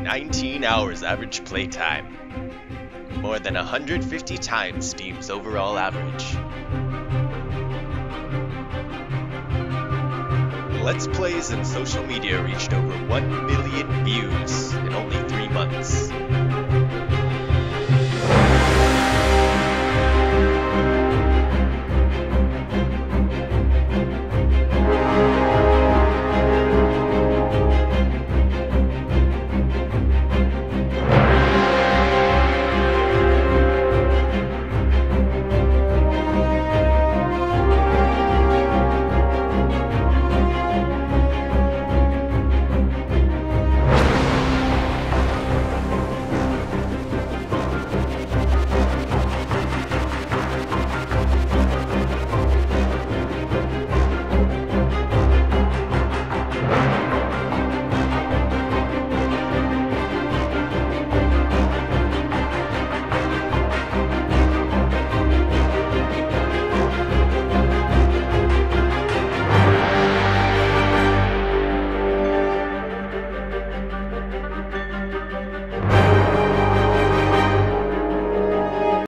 19 hours average playtime. More than 150 times Steam's overall average. Let's Plays and social media reached over 1 million views in only 3 months.